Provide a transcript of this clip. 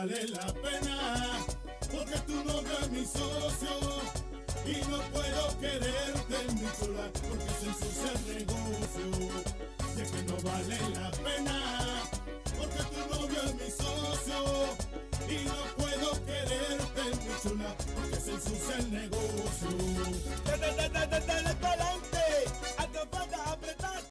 vale la pena, porque tu novio es mi socio y no puedo quererte, mi chula, porque se ensucia el negocio. Y es que no vale la pena, porque tu novio es mi socio y no puedo quererte, mi chula, porque se ensucia el negocio.